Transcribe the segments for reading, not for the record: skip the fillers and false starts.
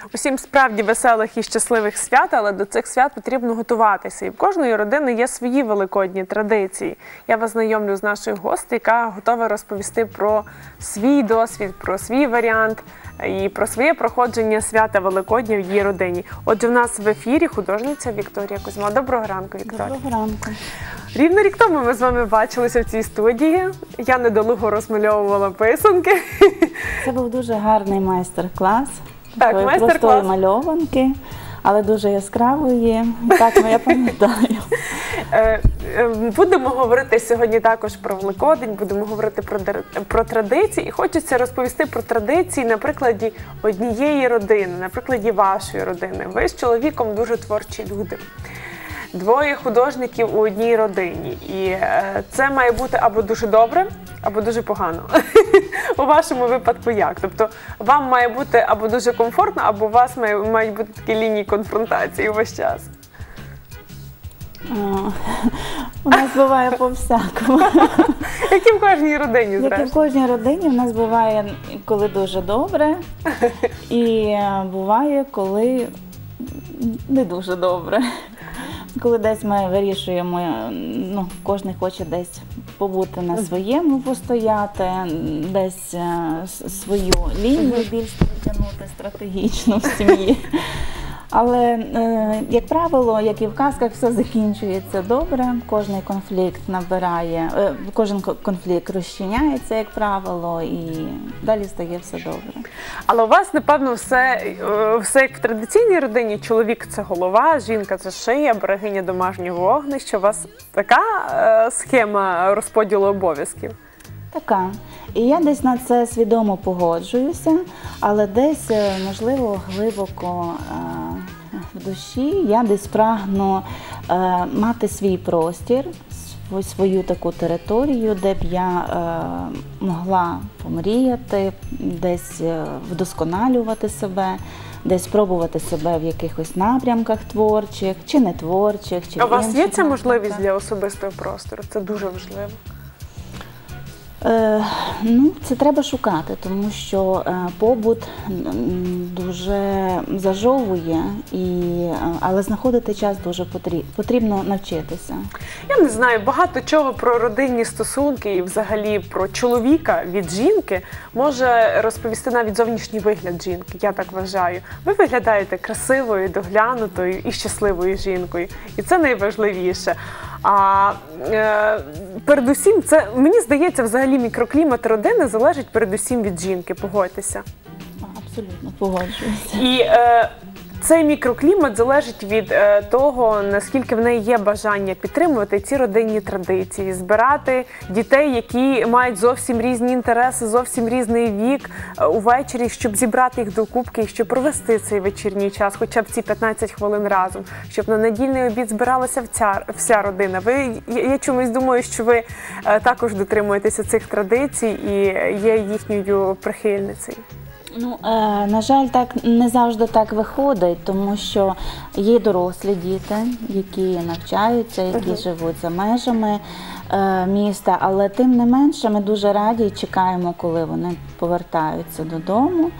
Усім справді веселих і щасливих свят, але до цих свят потрібно готуватися. І в кожної родини є свої великодні традиції. Я вас знайомлю з нашою гостею, яка готова розповісти про свій досвід, про свій варіант і про своє проходження свята Великодня в її родині. Отже, в нас в ефірі художниця Вікторія Кузьма. Доброго ранку, Вікторія. Доброго ранку. Рівно рік тому ми з вами бачилися в цій студії. Я недолуго розмальовувала писанки. Це був дуже гарний майстер-клас. Так, такої майстер-клас. простої мальованки, але дуже яскравої. Так, я пам'ятаю. Будемо говорити сьогодні також про Великодень, будемо говорити про традиції. І хочеться розповісти про традиції на прикладі однієї родини, на прикладі вашої родини. Ви з чоловіком дуже творчі люди. Двоє художників у одній родині. І це має бути або дуже добре, або дуже погано. У вашому випадку як? Тобто вам має бути або дуже комфортно, або у вас мають бути такі лінії конфронтації увесь час. У нас буває по-всякому. Як і в кожній родині, Як і в зрештою. кожній родині, у нас буває, коли дуже добре, і буває, коли не дуже добре. Коли десь ми вирішуємо, кожен хоче десь побути на своєму, постояти, десь свою лінію більш притягнути стратегічно в сім'ї. Але, як правило, як і в казках, все закінчується добре, кожен конфлікт розчиняється, як правило, і далі стає все добре. Але у вас, напевно, все як в традиційній родині. Чоловік – це голова, жінка – це шия, берегиня домашнього вогнища. У вас така схема розподілу обов'язків? Така. І я десь на це свідомо погоджуюся, але десь, можливо, глибоко в душі я десь прагну мати свій простір, свою таку територію, де б я могла помріяти, десь вдосконалювати себе, десь спробувати себе в якихось напрямках творчих, чи не творчих, чи А у вас є інших ця можливість напрямках. для особистого простору? Це дуже важливо. Це треба шукати, тому що побут дуже зажовує, але знаходити час дуже потрібно навчитися. Я не знаю, багато чого про родинні стосунки і взагалі про чоловіка від жінки може розповісти навіть зовнішній вигляд жінки, я так вважаю. Ви виглядаєте красивою, доглянутою і щасливою жінкою, і це найважливіше. А передусім, мені здається, взагалі мікроклімат родини залежить передусім від жінки, погодьтеся. Абсолютно погоджуюся. І цей мікроклімат залежить від того, наскільки в неї є бажання підтримувати ці родинні традиції, збирати дітей, які мають зовсім різні інтереси, зовсім різний вік увечері, щоб зібрати їх докупки і щоб провести цей вечірній час, хоча б ці 15 хвилин разом, щоб на недільний обід збиралася вся родина. Я чомусь думаю, що ви також дотримуєтеся цих традицій і є їхньою прихильницею. На жаль, так не завжди так виходить, тому що є дорослі діти, які навчаються, які живуть за межами міста, але тим не менше ми дуже раді і чекаємо, коли вони повертаються додому.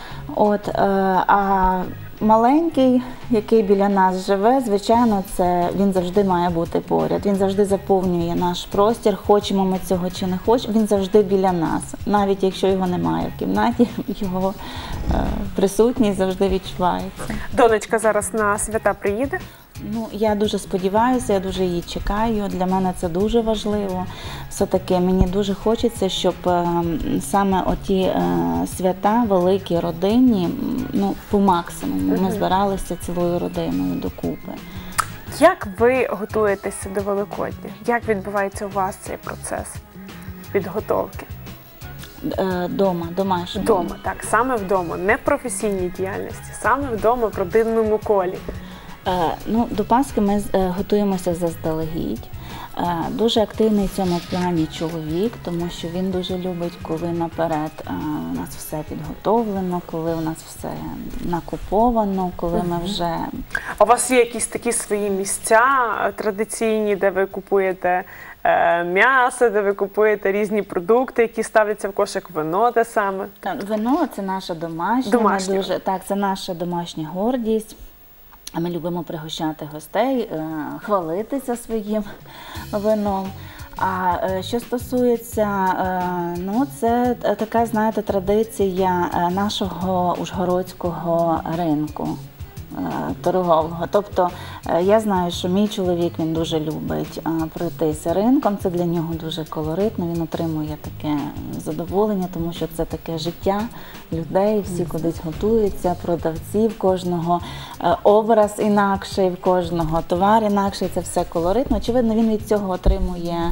А маленький, який біля нас живе, звичайно, він завжди має бути поряд. Він завжди заповнює наш простір, хочемо ми цього чи не хочемо, він завжди біля нас. Навіть якщо його немає в кімнаті, його присутність завжди відчувається. Донечка зараз на свята приїде? Я дуже сподіваюся, я дуже її чекаю. Для мене це дуже важливо. Все-таки мені дуже хочеться, щоб саме оті свята великі родинні, по максимуму ми збиралися цілою родиною докупи. Як ви готуєтеся до Великодня? Як відбувається у вас цей процес підготовки? Домашньо. Вдома, так, саме вдома, не в професійній діяльності, саме вдома, в родинному колі. До Пасхи ми готуємося заздалегідь. Дуже активний в цьому плані чоловік, тому що він дуже любить, коли наперед у нас все підготовлено, коли у нас все накуповано, коли ми вже... А у вас є якісь такі свої місця традиційні, де ви купуєте м'ясо, де ви купуєте різні продукти, які ставляться в кошик, вино те саме? Так, вино – це наша домашня. Домашнє. Так, це наша домашня гордість. Ми любимо пригощати гостей, хвалитися своїм вином. А що стосується, це така, знаєте, традиція нашого ужгородського ринку торгового. Тобто я знаю, що мій чоловік, він дуже любить пройтися ринком, це для нього дуже колоритно, він отримує таке задоволення, тому що це таке життя людей, всі кудись готуються, продавців, кожного образ інакший, в кожного товар інакший, це все колоритно. Очевидно, він від цього отримує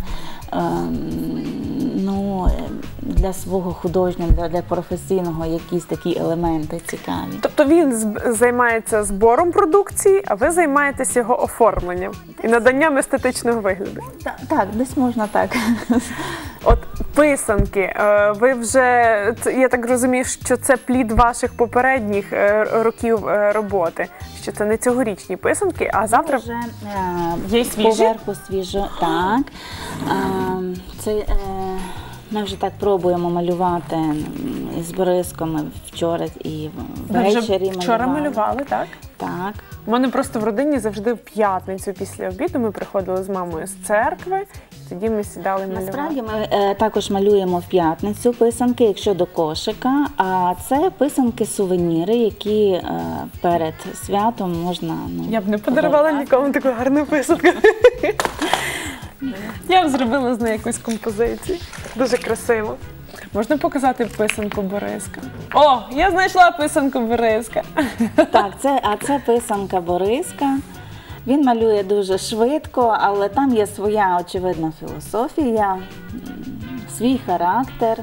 для свого художнього, для професійного якісь такі елементи цікаві. Тобто він займається збором продукції, а ви займаєтесь його оформленням і наданням естетичного вигляду? Так, десь можна так. От писанки, ви вже, я так розумію, що це плід ваших попередніх років роботи, що це не цьогорічні писанки, а завтра вже є свіжі? Поверху свіжо, так. Ми вже так пробуємо малювати із Бориском вчора і ввечері. Вчора малювали, так? Так. У мене просто в родині завжди в п'ятницю після обіду ми приходили з мамою з церкви, і тоді ми сідали малювати. Насправді ми також малюємо в п'ятницю писанки, якщо до кошика, а це писанки-сувеніри, які перед святом можна... Я б не подарувала нікому таку гарну писанку. Я б зробила з нею якусь композицію. Дуже красиво. Можна показати писанку Бориска? О, я знайшла писанку Бориска. Так, це писанка Бориска. Він малює дуже швидко, але там є своя, очевидна, філософія, свій характер.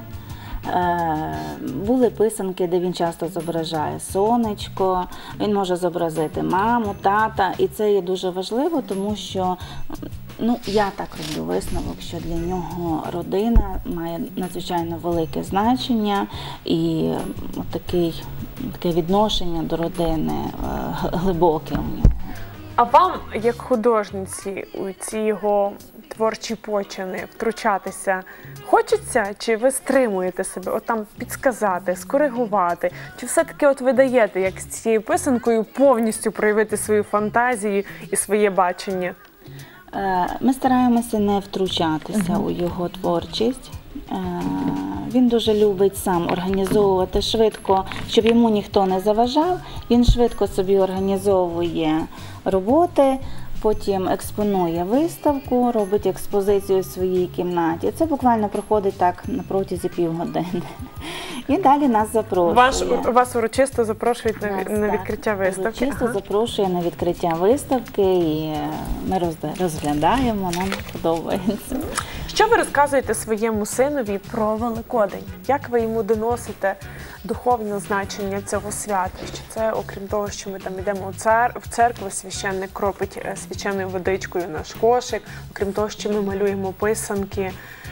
Були писанки, де він часто зображає сонечко, він може зобразити маму, тата, і це є дуже важливо, тому що я так роблю висновок, що для нього родина має надзвичайно велике значення і таке відношення до родини глибоке у нього. А вам, як художниці, у ці його творчі почини втручатися хочеться, чи ви стримуєте себе, от там підсказати, скоригувати, чи все-таки от ви даєте, як з цією писанкою, повністю проявити свою фантазію і своє бачення? Ми стараємося не втручатися у його творчість. Він дуже любить сам організовувати швидко, щоб йому ніхто не заважав. Він швидко собі організовує роботи, потім експонує виставку, робить експозицію у своїй кімнаті. Це буквально проходить так на протязі півгодини. І далі нас запрошує. Вас урочисто запрошують на відкриття виставки? Урочисто запрошує на відкриття виставки, і ми розглядаємо, нам подобається. Що ви розказуєте своєму синові про Великодень? Як ви йому доносите духовне значення цього свята? Що це, окрім того, що ми там йдемо в церкву, священник кропить свяченою водичкою наш кошик, окрім того, що ми малюємо писанки.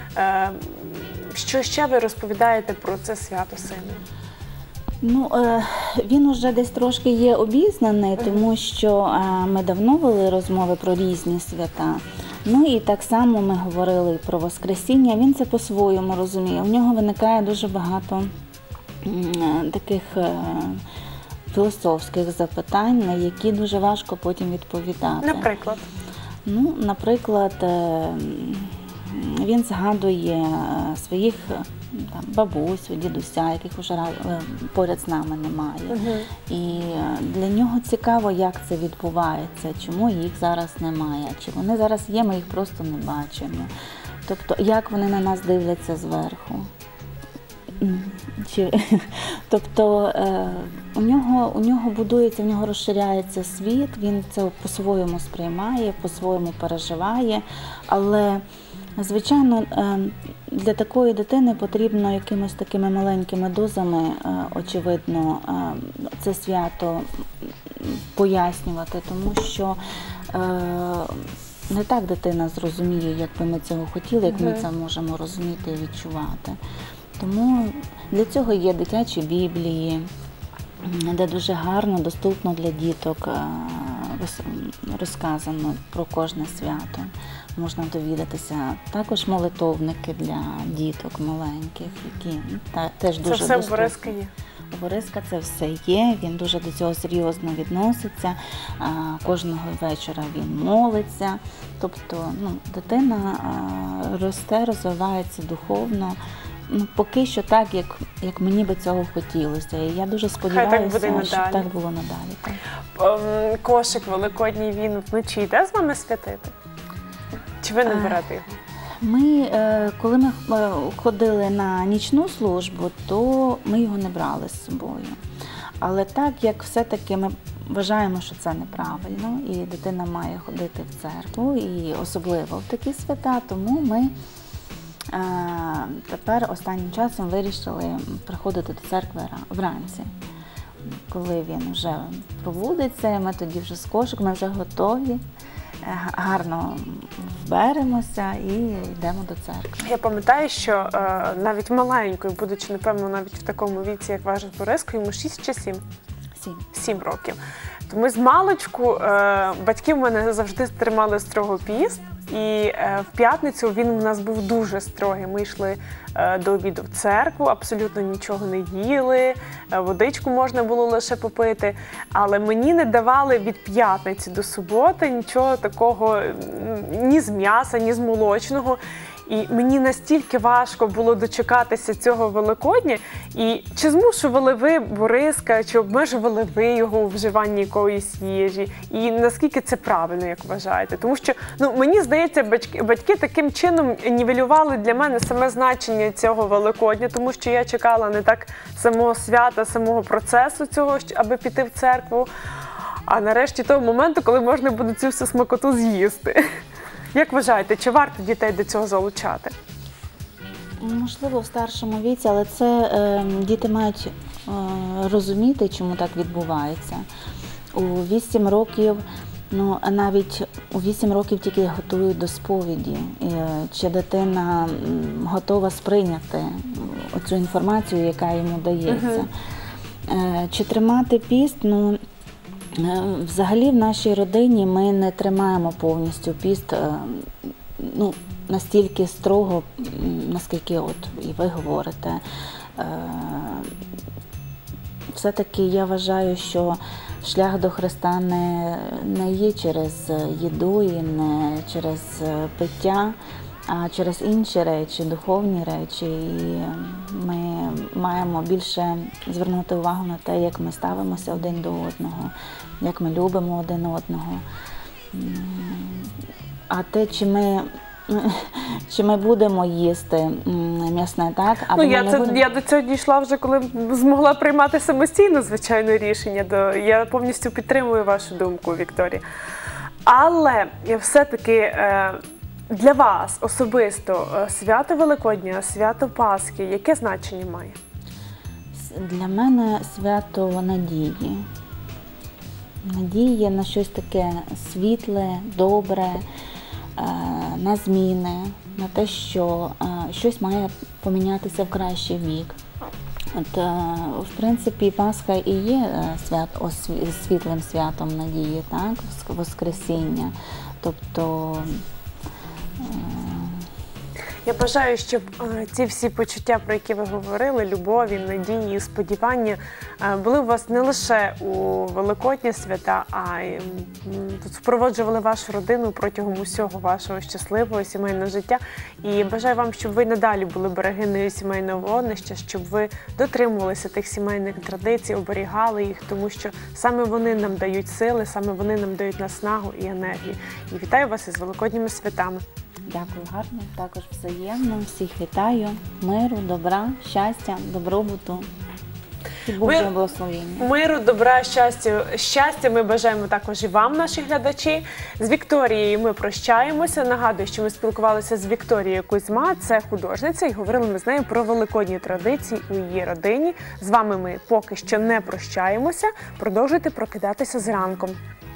Що ще ви розповідаєте про це свято сину? Він уже десь трошки є обізнаний, тому що ми давно вели розмови про різні свята. І так само ми говорили про Воскресіння, він це по-своєму розуміє. У нього виникає дуже багато таких філософських запитань, на які дуже важко потім відповідати. Наприклад? Наприклад, він згадує своїх бабусь, дідуся, яких вже поряд з нами немає. І для нього цікаво, як це відбувається, чому їх зараз немає, чи вони зараз є, ми їх просто не бачимо. Тобто, як вони на нас дивляться зверху. Тобто, у нього будується, у нього розширяється світ, він це по-своєму сприймає, по-своєму переживає, але звичайно, для такої дитини потрібно якимись такими маленькими дозами, очевидно, це свято пояснювати, тому що не так дитина зрозуміє, як би ми цього хотіли, як ми це можемо розуміти і відчувати. Тому для цього є дитячі біблії, де дуже гарно, доступно для діток розказано про кожне свято. Можна довідатися. Також молитовники для діток маленьких, які теж дуже доступні. Це все в Бориска є? У Бориска це все є, він дуже до цього серйозно відноситься, кожного вечора він молиться. Тобто дитина росте, розвивається духовно. Поки що так, як мені би цього хотілося. І я дуже сподіваюся, щоб так було надалі. Кошик великодній, він вночі йде з вами святити? Чи ви не берете його? Коли ми ходили на нічну службу, то ми його не брали з собою. Але так, як все-таки ми вважаємо, що це неправильно, і дитина має ходити в церкву, і особливо в такі свята, тому ми тепер останнім часом вирішили приходити до церкви вранці. Коли він вже пробудиться, ми тоді вже з кошиком, ми вже готові, гарно вберемося і йдемо до церкви. Я пам'ятаю, що навіть маленькою, будучи, напевно, навіть в такому віці, як ваш Бориска, йому 6 чи 7? 7 років. То ми з маличку, батьки в мене завжди тримали строго піст, і в п'ятницю він у нас був дуже строгий. Ми йшли до обіду в церкву, абсолютно нічого не їли, водичку можна було лише попити, але мені не давали від п'ятниці до суботи нічого такого, ні з м'яса, ні з молочного. І мені настільки важко було дочекатися цього Великодня. І чи змушували ви Бориска, чи обмежували ви його у вживанні якоїсь їжі? І наскільки це правильно, як вважаєте? Тому що, мені здається, батьки таким чином нівелювали для мене саме значення цього Великодня, тому що я чекала не так самого свята, самого процесу цього, аби піти в церкву, а нарешті того моменту, коли можна буде цю всю смакоту з'їсти. Як вважаєте, чи варто дітей до цього залучати? Можливо, в старшому віці, але це діти мають розуміти, чому так відбувається. У 8 років, навіть у 8 років тільки готують до сповіді. Чи дитина готова сприйняти оцю інформацію, яка йому дається. Чи тримати піст? Взагалі в нашій родині ми не тримаємо повністю піст настільки строго, наскільки і ви говорите. Все-таки я вважаю, що шлях до Христа не є через їду і не через пиття, а через інші речі, духовні речі. І ми маємо більше звернути увагу на те, як ми ставимося один до одного, як ми любимо один одного. А те, чи ми будемо їсти м'ясне, так? Я до цього дійшла вже, коли змогла приймати самостійно, звичайно, рішення. Я повністю підтримую вашу думку, Вікторія. Але все-таки для вас особисто свято Великодня, свято Пасхи, яке значення має? Для мене свято надії. Надія на щось таке світле, добре, на зміни, на те, що щось має помінятися в кращий бік. В принципі, Пасха і є світлим святом надії, так? Воскресіння. Тобто я бажаю, щоб ці всі почуття, про які ви говорили, любові, надії, сподівання, були у вас не лише у Великодні свята, а й супроводжували вашу родину протягом усього вашого щасливого сімейного життя. І бажаю вам, щоб ви надалі були берегинею сімейного вогнища, щоб ви дотримувалися тих сімейних традицій, оберігали їх, тому що саме вони нам дають сили, саме вони нам дають наснагу і енергію. І вітаю вас із Великодніми святами. Дякую, гарно, також взаємно. Всіх вітаю, миру, добра, щастя, добробуту і Божого благословення. Миру, добра, щастя ми бажаємо також і вам, наші глядачі. З Вікторією ми прощаємося. Нагадую, що ми спілкувалися з Вікторією Кузьма, це художниця, і говорили ми з нею про великодні традиції у її родині. З вами ми поки що не прощаємося. Продовжуйте прокидатися зранком.